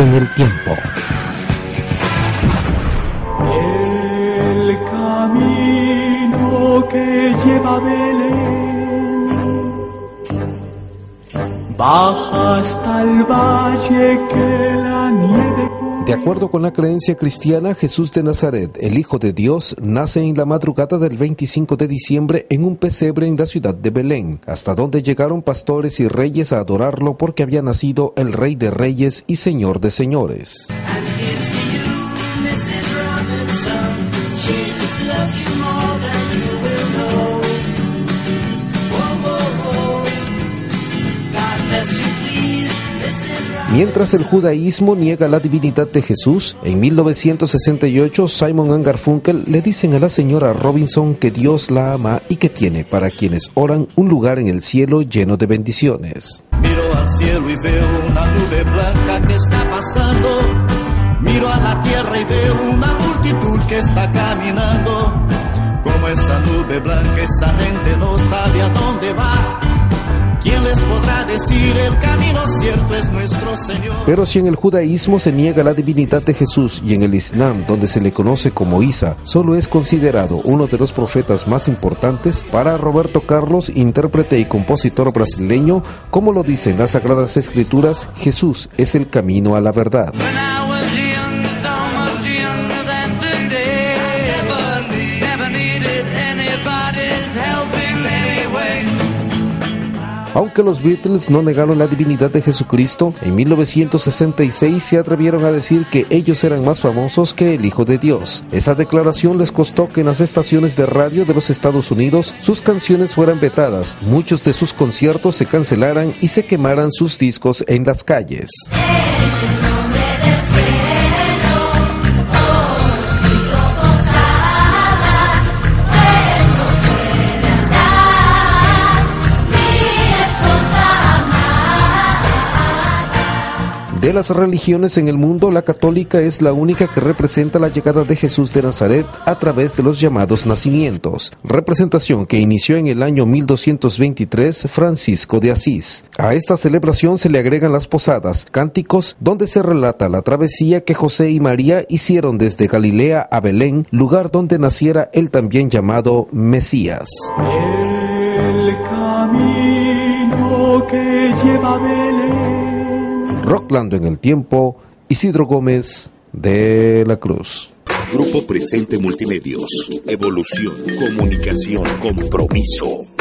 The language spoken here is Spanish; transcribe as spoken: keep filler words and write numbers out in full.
en el tiempo. El camino que lleva a Belén baja hasta el valle que la nieve cubre. De acuerdo con la creencia cristiana, Jesús de Nazaret, el Hijo de Dios, nace en la madrugada del veinticinco de diciembre en un pesebre en la ciudad de Belén, hasta donde llegaron pastores y reyes a adorarlo porque había nacido el Rey de Reyes y Señor de Señores. Mientras el judaísmo niega la divinidad de Jesús, en mil novecientos sesenta y ocho Simon and Garfunkel le dicen a la señora Robinson que Dios la ama y que tiene para quienes oran un lugar en el cielo lleno de bendiciones. Miro al cielo y veo una nube blanca que está pasando. Miro a la tierra y veo una multitud que está caminando. Como esa nube blanca, esa gente no sabe a dónde va. ¿Quién les podrá decir el camino cierto es nuestro Señor? Pero si en el judaísmo se niega la divinidad de Jesús y en el Islam, donde se le conoce como Isa, solo es considerado uno de los profetas más importantes, para Roberto Carlos, intérprete y compositor brasileño, como lo dicen las Sagradas Escrituras, Jesús es el camino a la verdad. Aunque los Beatles no negaron la divinidad de Jesucristo, en mil novecientos sesenta y seis se atrevieron a decir que ellos eran más famosos que el Hijo de Dios. Esa declaración les costó que en las estaciones de radio de los Estados Unidos sus canciones fueran vetadas, muchos de sus conciertos se cancelaran y se quemaran sus discos en las calles. De las religiones en el mundo, la católica es la única que representa la llegada de Jesús de Nazaret a través de los llamados nacimientos, representación que inició en el año mil doscientos veintitrés Francisco de Asís. A esta celebración se le agregan las posadas, cánticos, donde se relata la travesía que José y María hicieron desde Galilea a Belén, lugar donde naciera el también llamado Mesías. El camino que lleva a Belén. Rocklando en el tiempo, Isidro Gómez de la Cruz. Grupo Presente Multimedios. Evolución, comunicación, compromiso.